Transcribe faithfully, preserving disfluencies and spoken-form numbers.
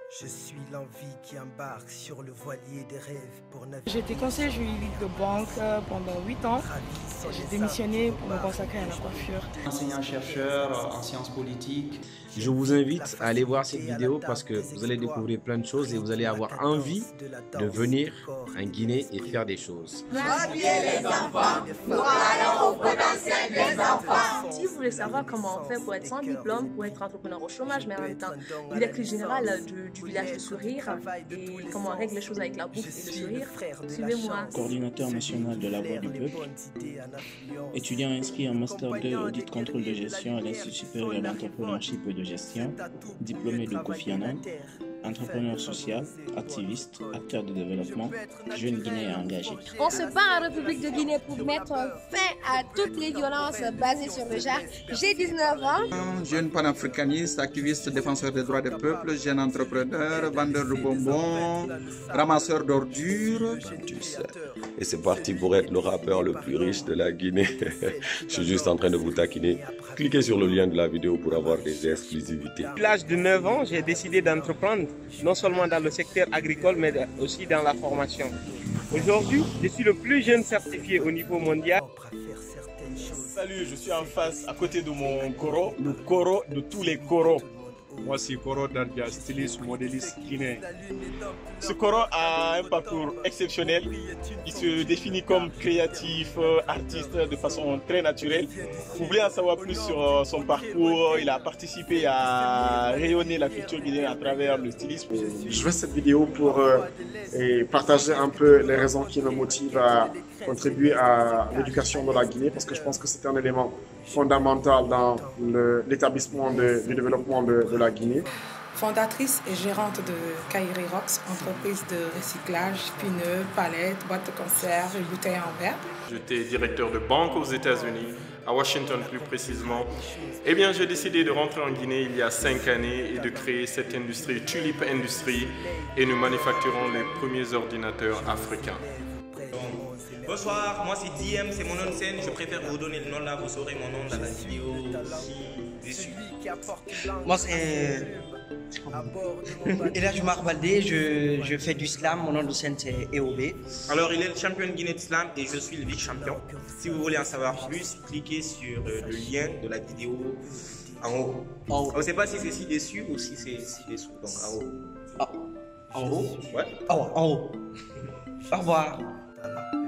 Je suis l'envie qui embarque sur le voilier des rêves pour naviguer. J'étais conseiller juridique de banque pendant huit ans. J'ai démissionné pour me consacrer à la coiffure. Enseignant-chercheur en sciences politiques. Je vous invite à aller voir cette vidéo parce que vous allez découvrir plein de choses et vous allez avoir envie de venir en Guinée et faire des choses. Les enfants, nous allons au potentiel des enfants. Si vous voulez savoir comment on fait pour être sans diplôme, pour être entrepreneur au chômage, mais en même temps directrice générale du, du village de Sourire et comment on règle les choses avec la bouffe et le sourire, suivez-moi. Coordinateur national de la Voix du Peuple, étudiant inscrit en Master deux Audit Contrôle de Gestion à l'Institut supérieur d'entrepreneurship et de gestion, diplômé de Kofi Annan, entrepreneur social, activiste, acteur de développement, jeune Guinéen engagé. On se bat en République de Guinée pour mettre fin à toutes les violences basées sur le genre. J'ai dix-neuf ans. Jeune panafricaniste, activiste, défenseur des droits des peuples, jeune entrepreneur, vendeur de bonbons, ramasseur d'ordures. Et c'est parti pour être le rappeur le plus riche de la Guinée. Je suis juste en train de vous taquiner. Cliquez sur le lien de la vidéo pour avoir des exclusivités. À l'âge de neuf ans, j'ai décidé d'entreprendre, non seulement dans le secteur agricole, mais aussi dans la formation. Aujourd'hui, je suis le plus jeune certifié au niveau mondial. Salut, je suis en face, à côté de mon Koro, le Koro de tous les Koros. Moi, c'est Koro Dardia, styliste, modéliste guinéen. Ce Koro a un parcours exceptionnel. Il se définit comme créatif, artiste de façon très naturelle. Vous voulez en savoir plus sur son parcours, il a participé à rayonner la culture guinéenne à travers le stylisme. Je fais cette vidéo pour euh, et partager un peu les raisons qui me motivent à contribuer à l'éducation de la Guinée, parce que je pense que c'est un élément fondamental dans l'établissement du développement de, de la Guinée. Fondatrice et gérante de Kairi Rocks, entreprise de recyclage, pneus, palettes, boîtes de conserve et bouteilles en verre. J'étais directeur de banque aux États-Unis, à Washington plus précisément. Eh bien, j'ai décidé de rentrer en Guinée il y a cinq années et de créer cette industrie, Tulip Industries, et nous manufacturons les premiers ordinateurs africains. Bonsoir, moi c'est D M, c'est mon nom de scène. Je préfère vous donner le nom là, vous saurez mon nom dans la vidéo dessus. Moi c'est Elhadji Oumar Baldé, je, je fais du slam, mon nom de scène c'est E O B. Alors il est le champion de Guinée de slam et je suis le vice-champion. Si vous voulez en savoir plus, cliquez sur le lien de la vidéo en haut. En haut. On ne sait pas si c'est ci-dessus ou si c'est ci-dessous, donc en haut. Ah, en haut? Ouais. Oh, en haut. Au revoir.